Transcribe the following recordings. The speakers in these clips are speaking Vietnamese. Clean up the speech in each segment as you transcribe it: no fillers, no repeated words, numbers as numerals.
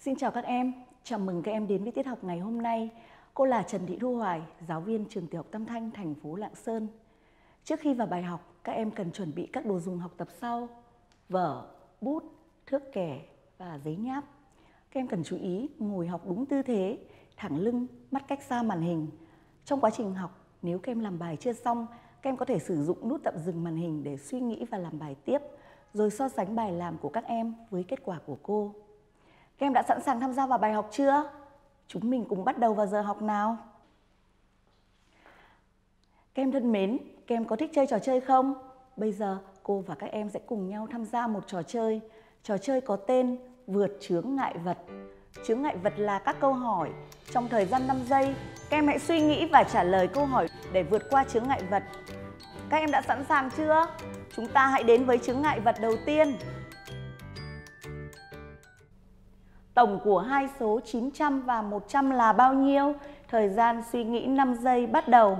Xin chào các em, chào mừng các em đến với tiết học ngày hôm nay. Cô là Trần Thị Thu Hoài, giáo viên trường tiểu học Tam Thanh, thành phố Lạng Sơn. Trước khi vào bài học, các em cần chuẩn bị các đồ dùng học tập sau: vở, bút, thước kẻ và giấy nháp. Các em cần chú ý ngồi học đúng tư thế, thẳng lưng, mắt cách xa màn hình. Trong quá trình học, nếu các em làm bài chưa xong, các em có thể sử dụng nút tạm dừng màn hình để suy nghĩ và làm bài tiếp, rồi so sánh bài làm của các em với kết quả của cô. Các em đã sẵn sàng tham gia vào bài học chưa? Chúng mình cùng bắt đầu vào giờ học nào. Các em thân mến, các em có thích chơi trò chơi không? Bây giờ cô và các em sẽ cùng nhau tham gia một trò chơi. Trò chơi có tên vượt chướng ngại vật. Chướng ngại vật là các câu hỏi. Trong thời gian 5 giây, các em hãy suy nghĩ và trả lời câu hỏi để vượt qua chướng ngại vật. Các em đã sẵn sàng chưa? Chúng ta hãy đến với chướng ngại vật đầu tiên. Tổng của hai số 900 và 100 là bao nhiêu? Thời gian suy nghĩ 5 giây bắt đầu.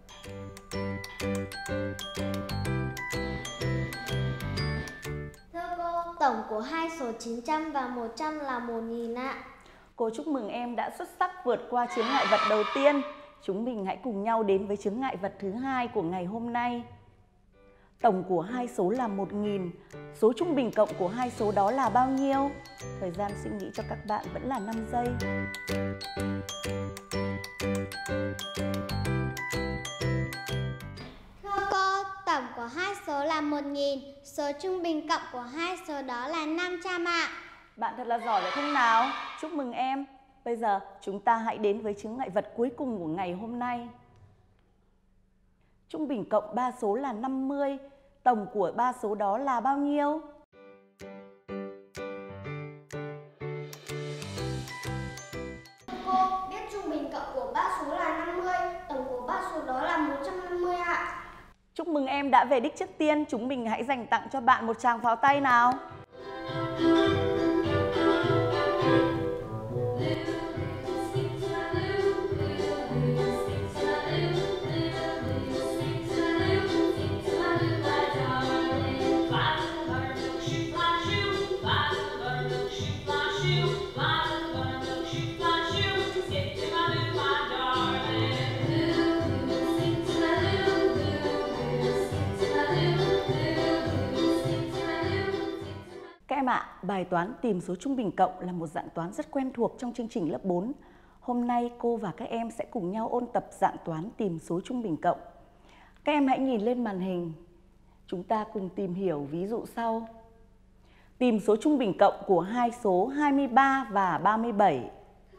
Thưa cô, tổng của hai số 900 và 100 là 1000 ạ. Cô chúc mừng em đã xuất sắc vượt qua chướng ngại vật đầu tiên. Chúng mình hãy cùng nhau đến với chướng ngại vật thứ hai của ngày hôm nay. Tổng của hai số là 1000. Số trung bình cộng của hai số đó là bao nhiêu? Thời gian suy nghĩ cho các bạn vẫn là 5 giây. Thưa cô, tổng của hai số là 1000. Số trung bình cộng của hai số đó là 500 ạ. Bạn thật là giỏi phải không nào? Chúc mừng em. Bây giờ chúng ta hãy đến với chướng ngại vật cuối cùng của ngày hôm nay. Trung bình cộng 3 số là 50. Tổng của 3 số đó là bao nhiêu? Cô, biết trung bình cộng của 3 số là 50, tổng của 3 số đó là 150 ạ. Chúc mừng em đã về đích trước tiên. Chúng mình hãy dành tặng cho bạn một tràng pháo tay nào. Các em ạ, bài toán tìm số trung bình cộng là một dạng toán rất quen thuộc trong chương trình lớp 4. Hôm nay cô và các em sẽ cùng nhau ôn tập dạng toán tìm số trung bình cộng. Các em hãy nhìn lên màn hình. Chúng ta cùng tìm hiểu ví dụ sau. Tìm số trung bình cộng của hai số 23 và 37.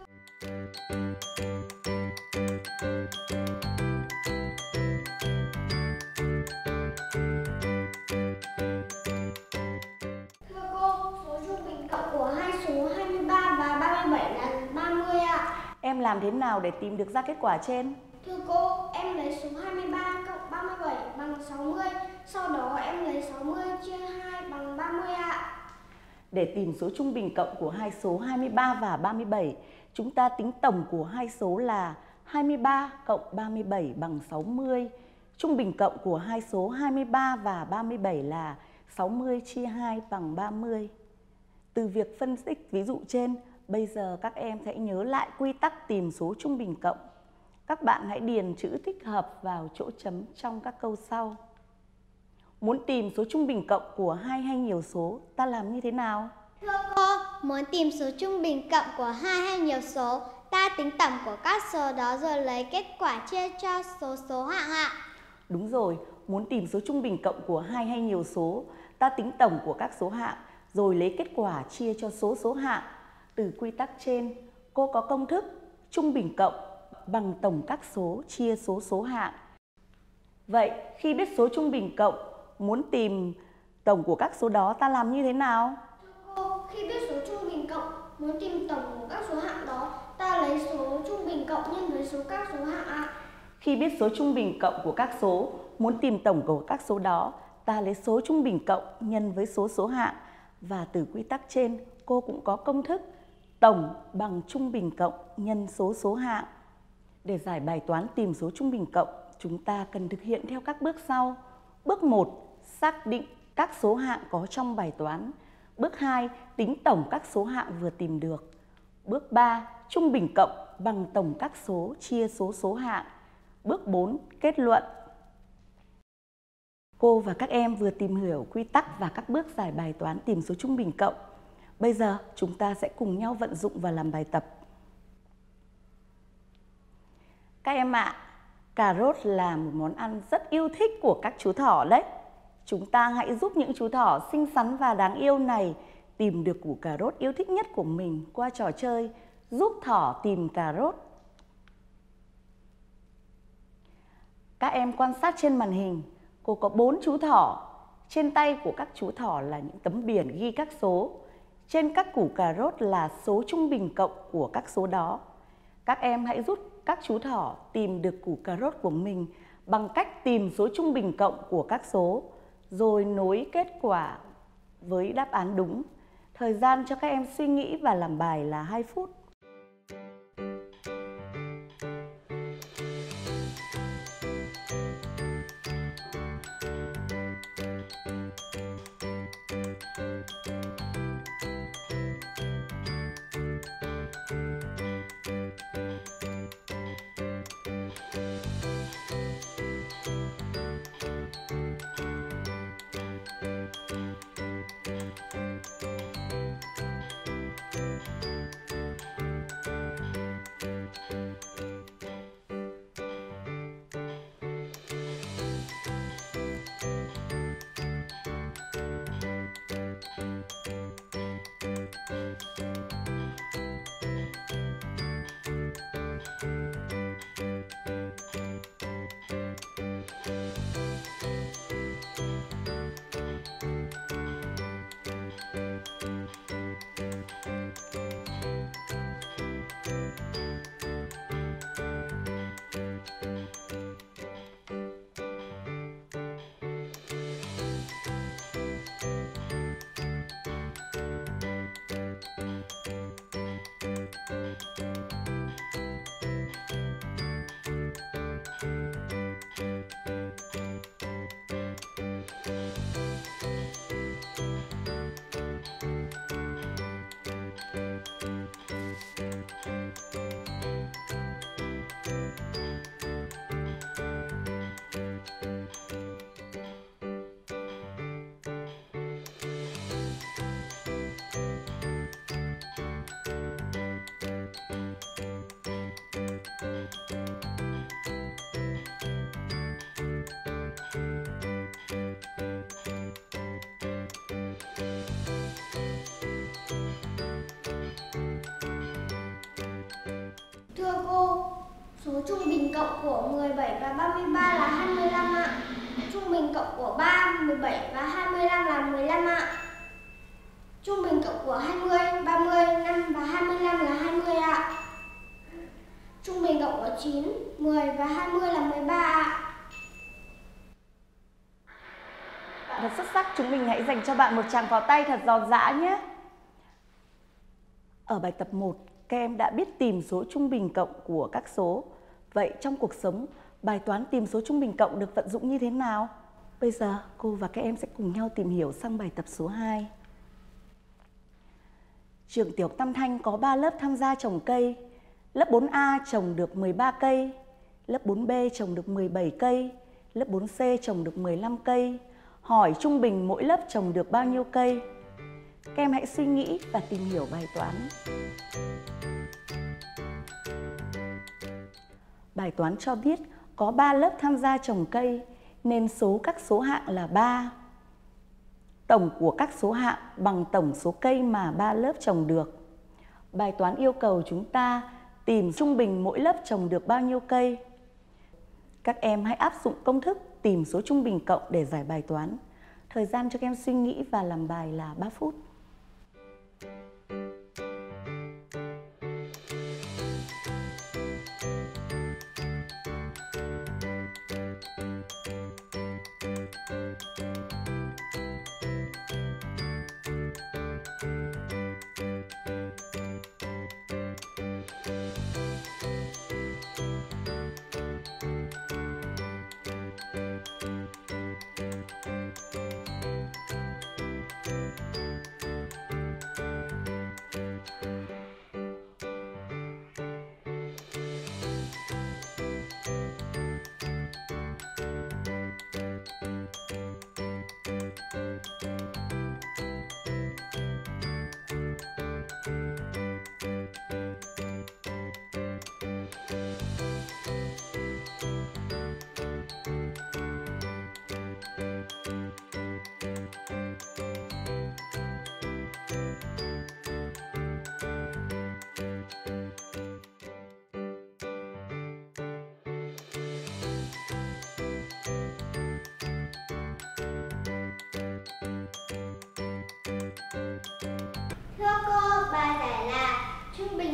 Em làm thế nào để tìm được ra kết quả trên? Thưa cô, em lấy số 23 cộng 37 bằng 60, sau đó em lấy 60 chia 2 bằng 30 ạ. Để tìm số trung bình cộng của hai số 23 và 37, chúng ta tính tổng của hai số là 23 cộng 37 bằng 60. Trung bình cộng của hai số 23 và 37 là 60 chia 2 bằng 30. Từ việc phân tích ví dụ trên, bây giờ các em hãy nhớ lại quy tắc tìm số trung bình cộng. Các bạn hãy điền chữ thích hợp vào chỗ chấm trong các câu sau. Muốn tìm số trung bình cộng của hai hay nhiều số, ta làm như thế nào? Thưa cô, muốn tìm số trung bình cộng của hai hay nhiều số, ta tính tổng của các số đó rồi lấy kết quả chia cho số hạng ạ. Đúng rồi, muốn tìm số trung bình cộng của hai hay nhiều số, ta tính tổng của các số hạng rồi lấy kết quả chia cho số hạng. Từ quy tắc trên, cô có công thức trung bình cộng bằng tổng các số chia số hạng. Vậy, khi biết số trung bình cộng, muốn tìm tổng của các số đó, ta làm như thế nào? Thưa cô, khi biết số trung bình cộng, muốn tìm tổng của các số hạng đó, ta lấy số trung bình cộng nhân với số các số hạng ạ. Khi biết số trung bình cộng của các số, muốn tìm tổng của các số đó, ta lấy số trung bình cộng nhân với số hạng. Và từ quy tắc trên, cô cũng có công thức tổng bằng trung bình cộng nhân số hạng. Để giải bài toán tìm số trung bình cộng, chúng ta cần thực hiện theo các bước sau. Bước 1, xác định các số hạng có trong bài toán. Bước 2, tính tổng các số hạng vừa tìm được. Bước 3. Trung bình cộng bằng tổng các số chia số hạng. Bước 4. Kết luận. Cô và các em vừa tìm hiểu quy tắc và các bước giải bài toán tìm số trung bình cộng. Bây giờ chúng ta sẽ cùng nhau vận dụng và làm bài tập. Các em ạ, cà rốt là một món ăn rất yêu thích của các chú thỏ đấy. Chúng ta hãy giúp những chú thỏ xinh xắn và đáng yêu này tìm được củ cà rốt yêu thích nhất của mình qua trò chơi giúp thỏ tìm cà rốt. Các em quan sát trên màn hình, cô có 4 chú thỏ. Trên tay của các chú thỏ là những tấm biển ghi các số. Trên các củ cà rốt là số trung bình cộng của các số đó. Các em hãy giúp các chú thỏ tìm được củ cà rốt của mình bằng cách tìm số trung bình cộng của các số, rồi nối kết quả với đáp án đúng. Thời gian cho các em suy nghĩ và làm bài là 2 phút. Thưa cô, số trung bình cộng của 17 và 33 là 25 ạ. Trung bình cộng của 3, 17 và 25 là 15 ạ. Trung bình cộng của 20, 30, 5 và 25 là 20 ạ. Trung bình cộng của 9, 10 và 20 là 13 ạ. Bạn thật xuất sắc, chúng mình hãy dành cho bạn một tràng pháo tay thật giòn giã nhé. Ở bài tập 1, các em đã biết tìm số trung bình cộng của các số. Vậy trong cuộc sống, bài toán tìm số trung bình cộng được vận dụng như thế nào? Bây giờ cô và các em sẽ cùng nhau tìm hiểu sang bài tập số 2. Trường tiểu học Tam Thanh có 3 lớp tham gia trồng cây. Lớp 4A trồng được 13 cây, lớp 4B trồng được 17 cây, lớp 4C trồng được 15 cây. Hỏi trung bình mỗi lớp trồng được bao nhiêu cây? Các em hãy suy nghĩ và tìm hiểu bài toán. Bài toán cho biết có 3 lớp tham gia trồng cây nên số các số hạng là 3. Tổng của các số hạng bằng tổng số cây mà 3 lớp trồng được. Bài toán yêu cầu chúng ta tìm trung bình mỗi lớp trồng được bao nhiêu cây. Các em hãy áp dụng công thức tìm số trung bình cộng để giải bài toán. Thời gian cho các em suy nghĩ và làm bài là 3 phút.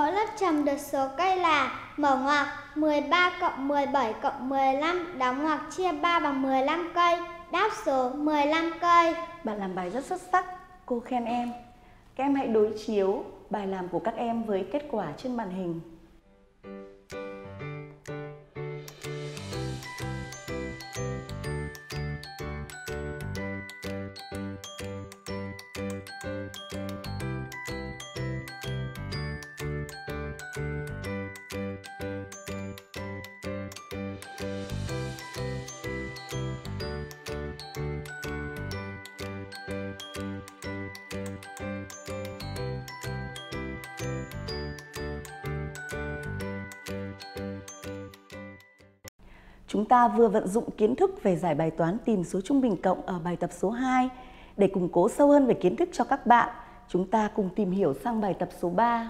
Mẫu lớp trồng được số cây là mở ngoặc 13 cộng 17 cộng 15 đóng ngoặc chia 3 bằng 15 cây. Đáp số 15 cây. Bạn làm bài rất xuất sắc, cô khen em. Các em hãy đối chiếu bài làm của các em với kết quả trên màn hình. Chúng ta vừa vận dụng kiến thức về giải bài toán tìm số trung bình cộng ở bài tập số 2. Để củng cố sâu hơn về kiến thức cho các bạn, chúng ta cùng tìm hiểu sang bài tập số 3.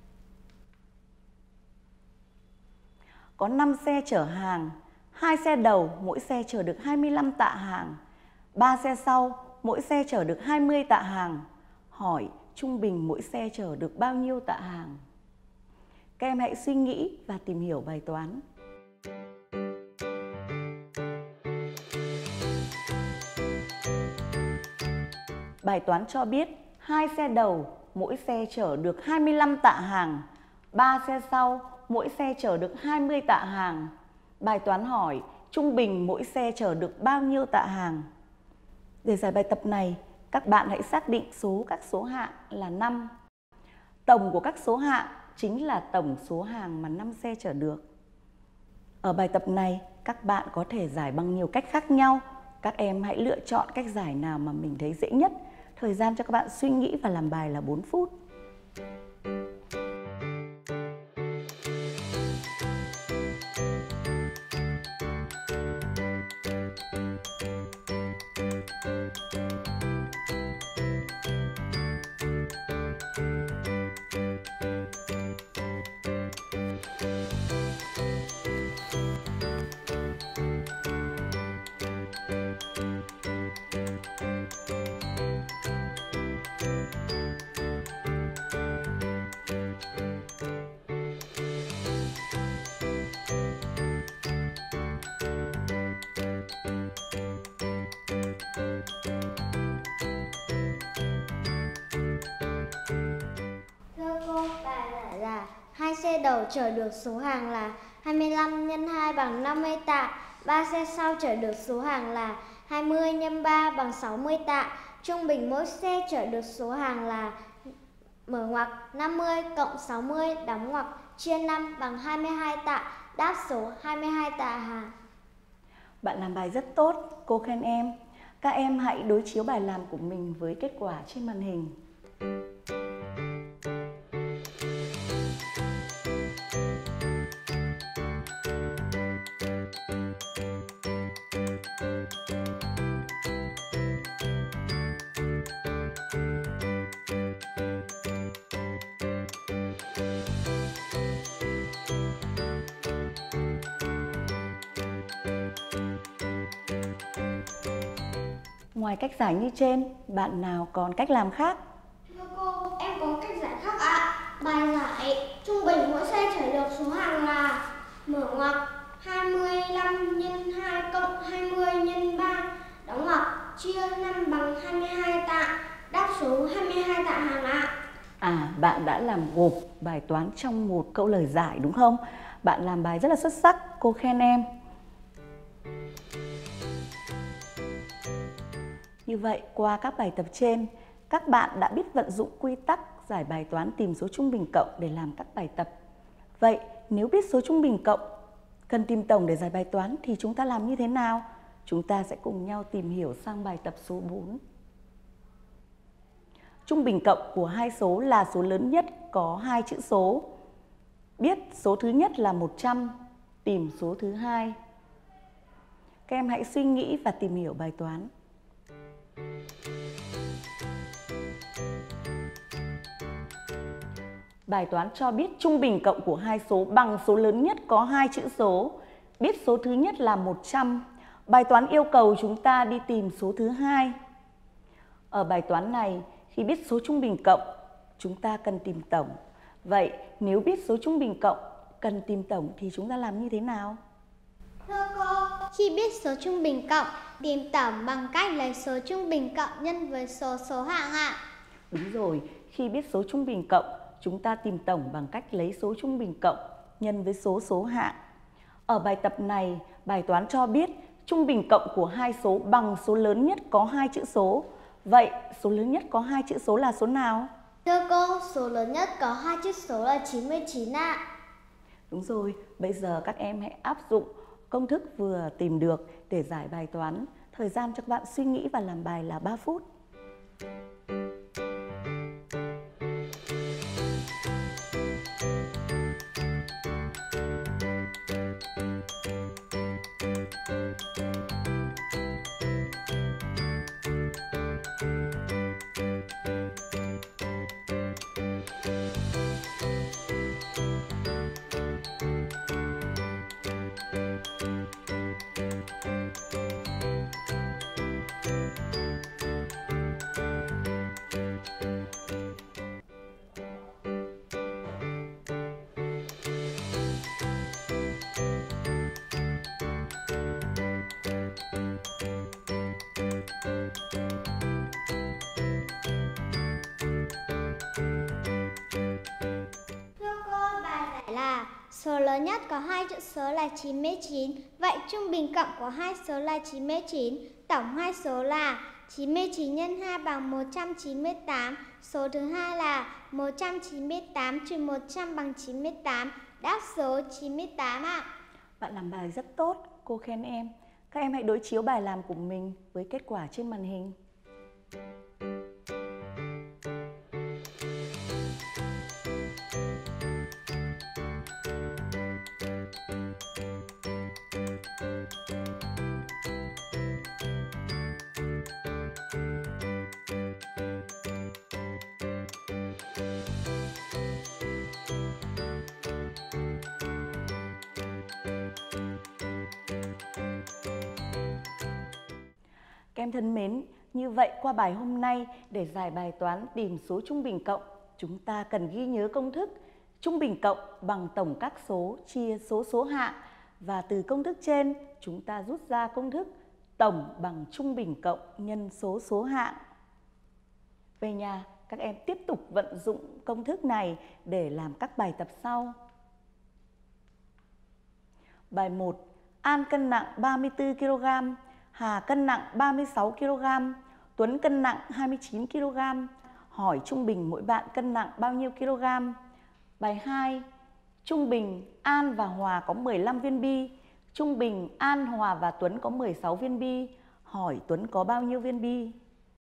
Có 5 xe chở hàng, 2 xe đầu mỗi xe chở được 25 tạ hàng, 3 xe sau mỗi xe chở được 20 tạ hàng. Hỏi trung bình mỗi xe chở được bao nhiêu tạ hàng? Các em hãy suy nghĩ và tìm hiểu bài toán. Bài toán cho biết 2 xe đầu mỗi xe chở được 25 tạ hàng, 3 xe sau mỗi xe chở được 20 tạ hàng. Bài toán hỏi trung bình mỗi xe chở được bao nhiêu tạ hàng? Để giải bài tập này, các bạn hãy xác định số các số hạng là 5. Tổng của các số hạng chính là tổng số hàng mà 5 xe chở được. Ở bài tập này, các bạn có thể giải bằng nhiều cách khác nhau. Các em hãy lựa chọn cách giải nào mà mình thấy dễ nhất. Thời gian cho các bạn suy nghĩ và làm bài là 4 phút. Hai xe đầu chở được số hàng là 25 x 2 bằng 50 tạ, 3 xe sau chở được số hàng là 20 x 3 bằng 60 tạ. Trung bình mỗi xe chở được số hàng là mở ngoặc 50 cộng 60 đóng ngoặc chia 5 bằng 22 tạ. Đáp số 22 tạ hàng. Bạn làm bài rất tốt, cô khen em. Các em hãy đối chiếu bài làm của mình với kết quả trên màn hình. Ngoài cách giải như trên, bạn nào còn cách làm khác? Thưa cô, em có cách giải khác ạ. Bài giải trung bình mỗi xe chở được số hàng là mở ngoặc 25 x 2 cộng 20 x 3 đóng ngoặc chia 5 bằng 22 tạ. Đáp số 22 tạ hàng ạ. Bạn đã làm gộp bài toán trong một câu lời giải đúng không? Bạn làm bài rất là xuất sắc, cô khen em. Như vậy, qua các bài tập trên, các bạn đã biết vận dụng quy tắc giải bài toán tìm số trung bình cộng để làm các bài tập. Vậy, nếu biết số trung bình cộng, cần tìm tổng để giải bài toán thì chúng ta làm như thế nào? Chúng ta sẽ cùng nhau tìm hiểu sang bài tập số 4. Trung bình cộng của hai số là số lớn nhất có hai chữ số. Biết số thứ nhất là 100, tìm số thứ hai. Các em hãy suy nghĩ và tìm hiểu bài toán. Bài toán cho biết trung bình cộng của hai số bằng số lớn nhất có hai chữ số. Biết số thứ nhất là 100. Bài toán yêu cầu chúng ta đi tìm số thứ hai. Ở bài toán này, khi biết số trung bình cộng, chúng ta cần tìm tổng. Vậy nếu biết số trung bình cộng cần tìm tổng thì chúng ta làm như thế nào? Thưa cô, khi biết số trung bình cộng, tìm tổng bằng cách lấy số trung bình cộng nhân với số số hạng ạ. Đúng rồi, khi biết số trung bình cộng, chúng ta tìm tổng bằng cách lấy số trung bình cộng nhân với số số hạng. Ở bài tập này, bài toán cho biết trung bình cộng của hai số bằng số lớn nhất có hai chữ số. Vậy số lớn nhất có hai chữ số là số nào? Thưa cô, số lớn nhất có hai chữ số là 99 ạ. Đúng rồi, bây giờ các em hãy áp dụng công thức vừa tìm được để giải bài toán. Thời gian cho các bạn suy nghĩ và làm bài là 3 phút. Số lớn nhất có hai chữ số là 99. Vậy trung bình cộng của hai số là 99. Tổng hai số là 99 nhân 2 bằng 198. Số thứ hai là 198 trừ 100 bằng 98. Đáp số 98 ạ. Bạn làm bài rất tốt, cô khen em. Các em hãy đối chiếu bài làm của mình với kết quả trên màn hình. Các em thân mến, như vậy qua bài hôm nay để giải bài toán tìm số trung bình cộng, chúng ta cần ghi nhớ công thức trung bình cộng bằng tổng các số chia số số hạng, và từ công thức trên chúng ta rút ra công thức tổng bằng trung bình cộng nhân số số hạng. Về nhà, các em tiếp tục vận dụng công thức này để làm các bài tập sau. Bài 1. An cân nặng 34 kg, Hà cân nặng 36 kg, Tuấn cân nặng 29 kg. Hỏi trung bình mỗi bạn cân nặng bao nhiêu kg? Bài 2. Trung bình An và Hòa có 15 viên bi. Trung bình An, Hòa và Tuấn có 16 viên bi. Hỏi Tuấn có bao nhiêu viên bi?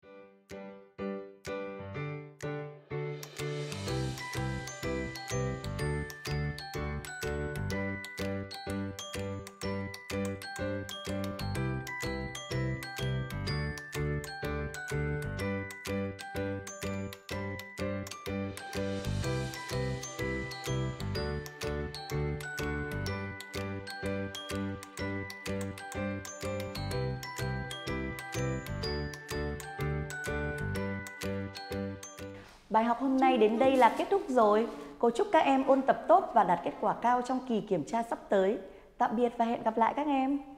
Bài học hôm nay đến đây là kết thúc rồi. Cô chúc các em ôn tập tốt và đạt kết quả cao trong kỳ kiểm tra sắp tới. Tạm biệt và hẹn gặp lại các em.